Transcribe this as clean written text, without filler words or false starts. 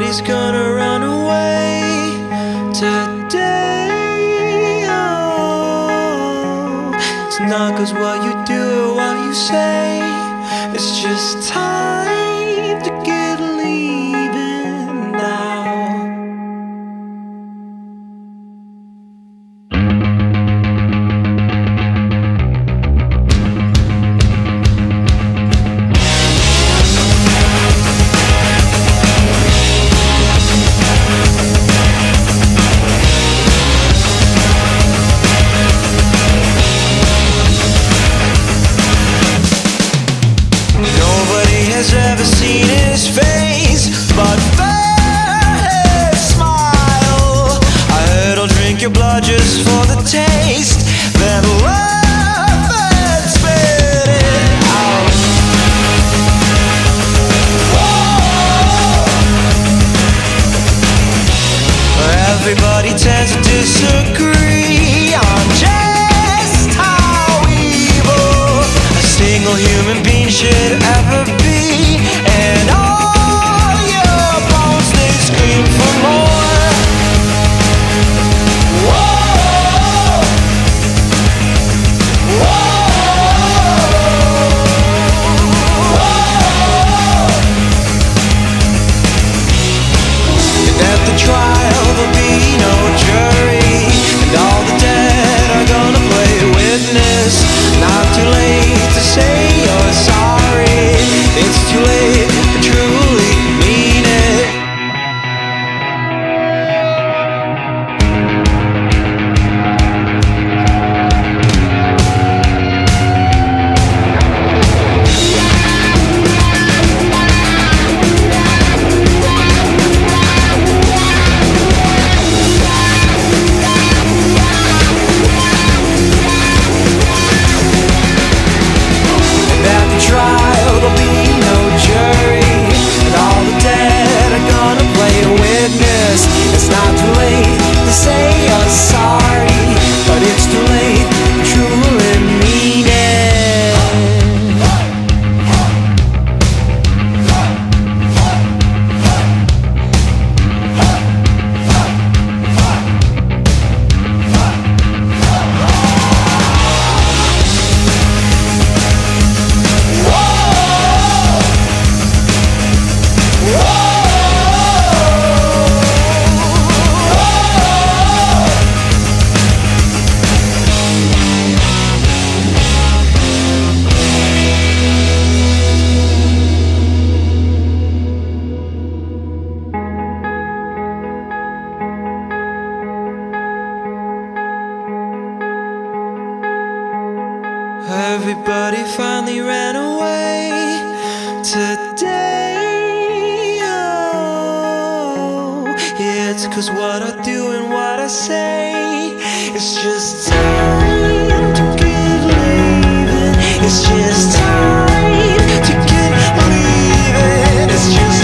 Nobody's gonna run away today. Oh, it's not 'cause what you do or what you say. It's just time to get leaving now. Has ever seen his face, but fair smile. I heard I'll drink your blood just for the taste, then laugh and spit it out. Whoa. Everybody tends to disagree on just how evil a single human being should ever be. And all your bones, they scream for more. Whoa, whoa, whoa. And at the trial there'll be no jury, and all the dead are gonna play witness. Not too late to say you're sorry. It's too late to truly mean it. And at the trial there'll be no jury, and all the dead are gonna play a witness. It's not too late to say you're sorry, but it's too late to truly mean it. Everybody finally ran away today. Oh, it's 'cause what I do and what I say, it's just time to get leaving. It's just time to get leaving. It's just